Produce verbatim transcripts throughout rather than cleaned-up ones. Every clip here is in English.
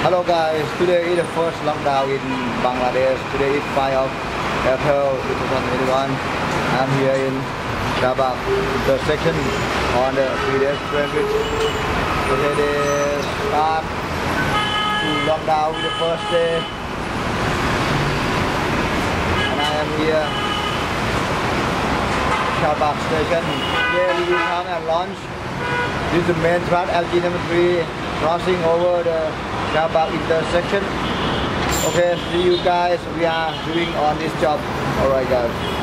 Hello guys, today is the first lockdown in Bangladesh. Today is five of April twenty twenty-one. I'm here in SHAHBAGH intersection on the pedestrian bridge. Today they start to lockdown the first day. And I am here SHAHBAGH station. Here we will come and launch. This is the main track L G number three crossing over the SHAHBAGH intersection. Okay, see you guys. We are doing on this job. Alright guys.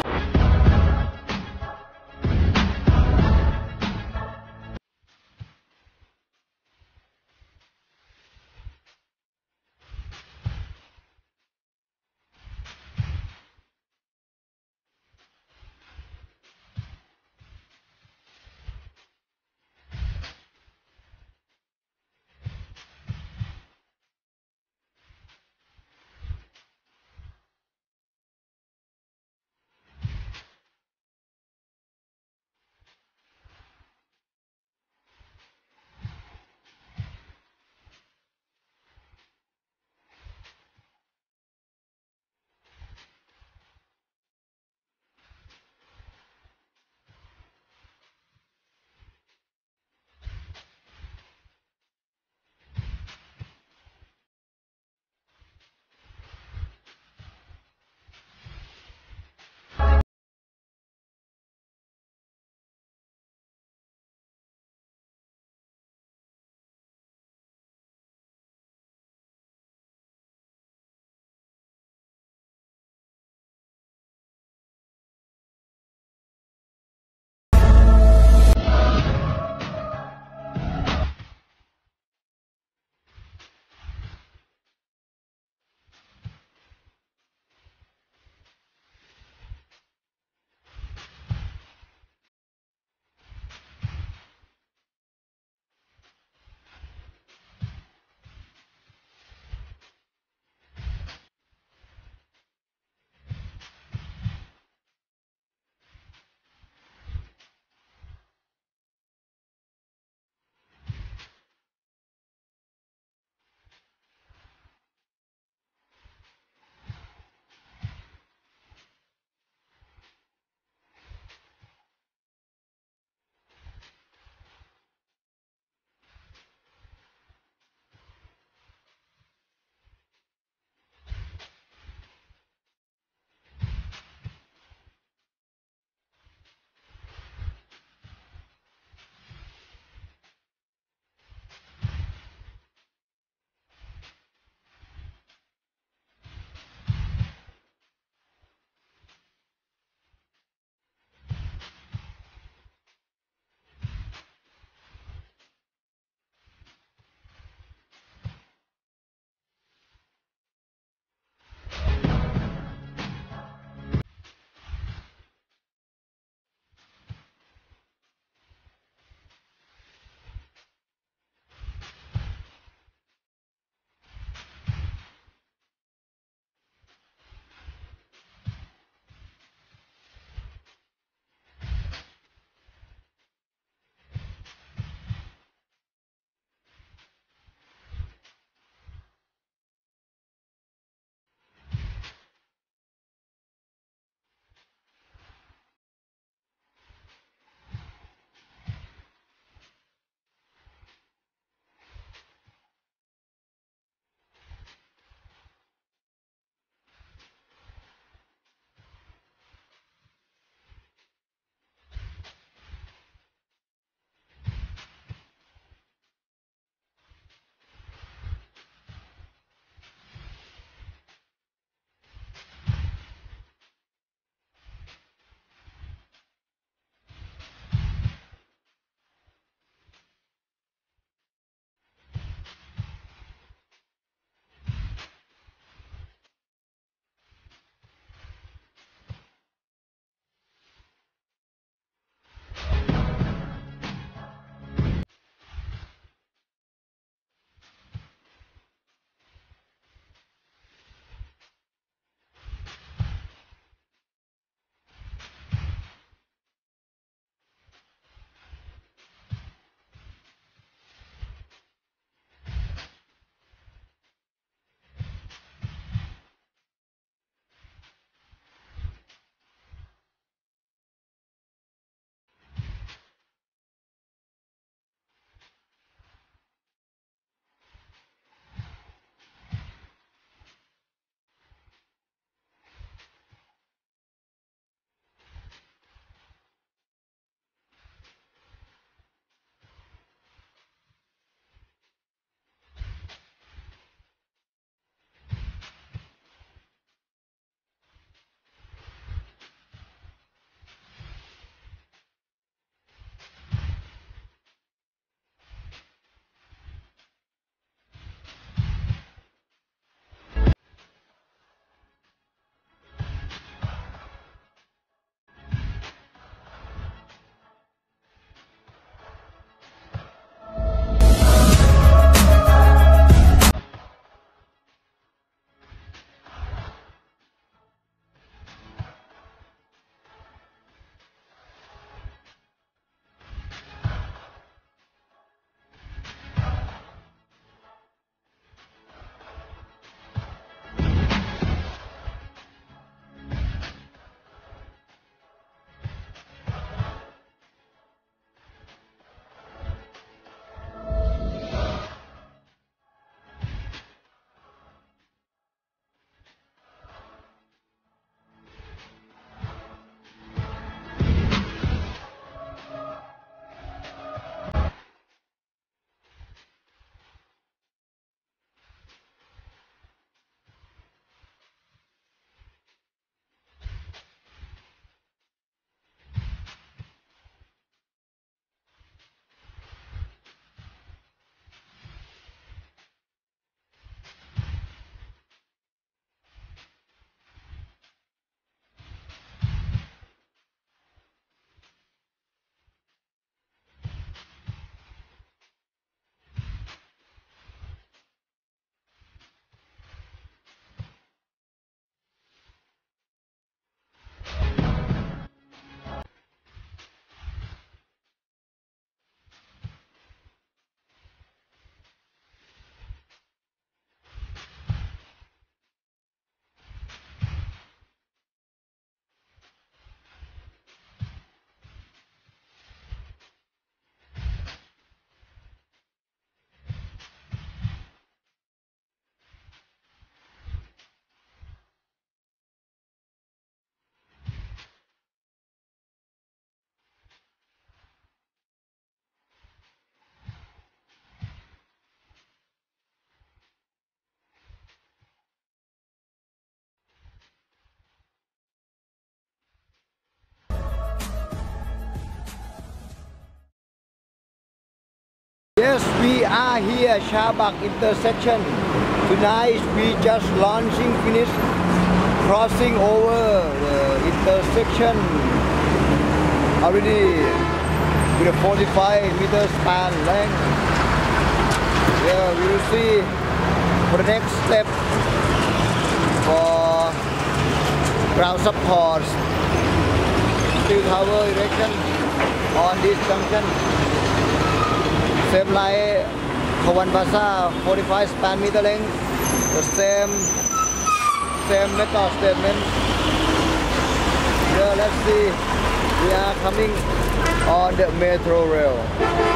are here, SHAHBAGH intersection. Tonight we just launching, finished crossing over the intersection already with a forty-five meter span length. Yeah, we will see for the next step for ground support, steel tower erection on this junction. Same like Kawan Basa, forty-five span meter length, the same same method statement. Yeah, let's see, we are coming on the metro rail.